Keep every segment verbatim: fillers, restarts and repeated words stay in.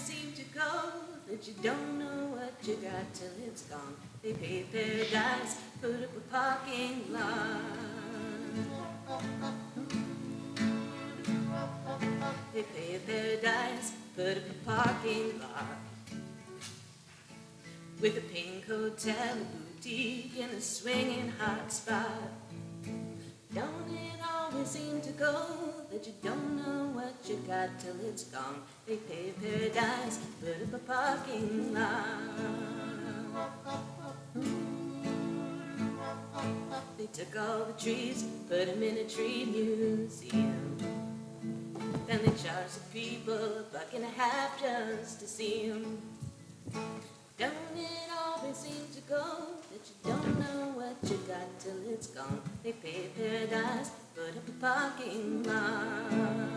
seem to go that you don't know what you got till it's gone. They pay paradise, put up a parking lot. They pay paradise, put up a parking lot. With a pink hotel, a boutique, and a swinging hot spot. Don't it always seem to go that you don't know what you got till it's gone? They pay paradise, put up a parking lot. They took all the trees, put them in a tree museum. Then they charged the people a buck and a half just to see them. Don't it always seem to go that you don't know what you got till it's gone? They pay paradise, put up a parking lot.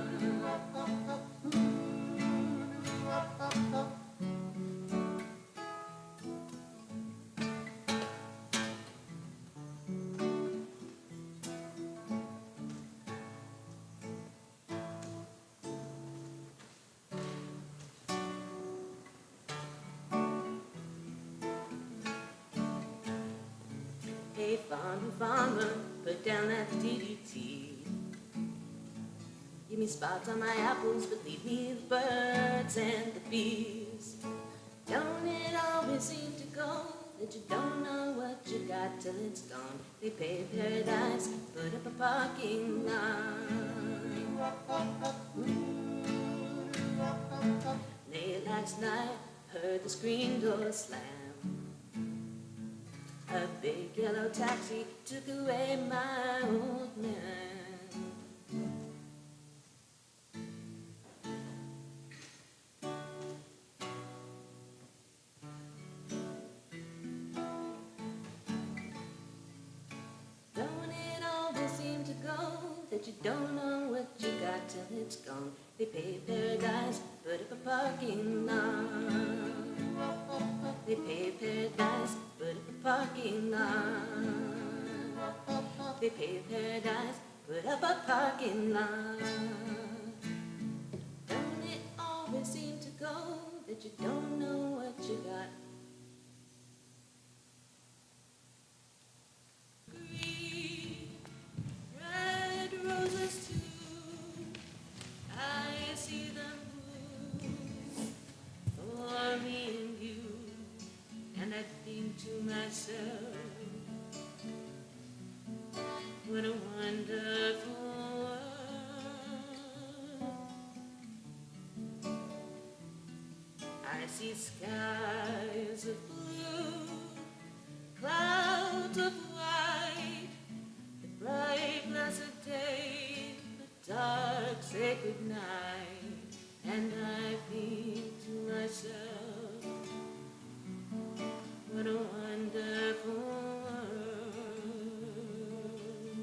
Hey, farmer, farmer, put down that D D T. Give me spots on my apples, but leave me the birds and the bees. Don't it always seem to go that you don't know what you got till it's gone? They pay paradise, put up a parking lot. Late last night, heard the screen door slam. A big yellow taxi took away my old man. Don't it always seem to go that you don't know what you got till it's gone? They pay paradise, put up a parking lot. They pay paradise, put up a parking lot. They pay paradise, put up a parking lot. Don't it always seem to go that you don't know what you got? Green, red roses too, I see them bloom for me and you. And I think to myself, what a wonderful world. I see skies of blue, clouds of white, the bright blessed day, the dark sacred night. And I think to myself, what a wonderful world.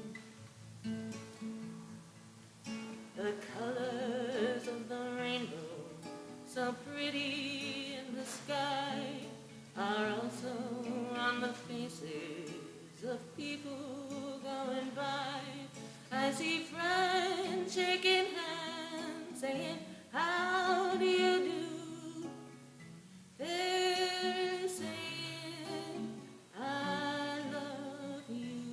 The colors of the rainbow, so pretty in the sky, are also on the faces of people going by. I see friends shaking hands, saying, how do you do? They're saying, I love you.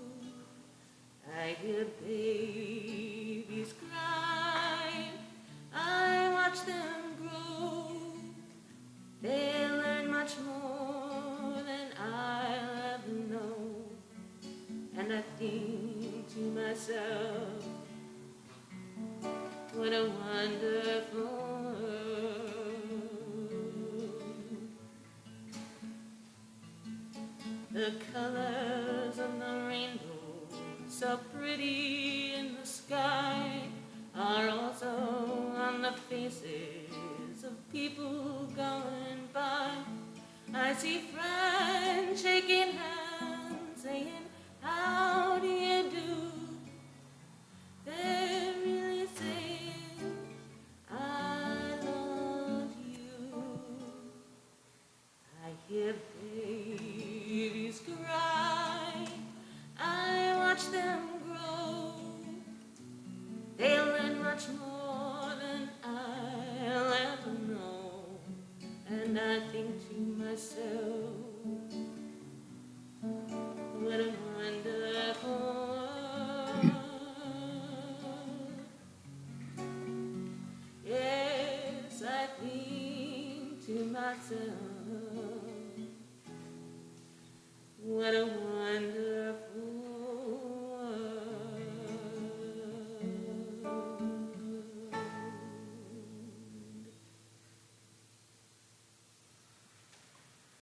I hear babies cry, I watch them grow. They learn much more than I'll ever know. And I think to myself, what a wonderful world. The colors of the rainbow, so pretty in the sky, are also on the faces of people going by. I see friends shaking hands, saying, how do you do? They're really saying, I love you. I hear babies cry, I watch them grow. They'll learn much more than I'll ever know. what a wonderful world. Yes, I think to myself, what a wonderful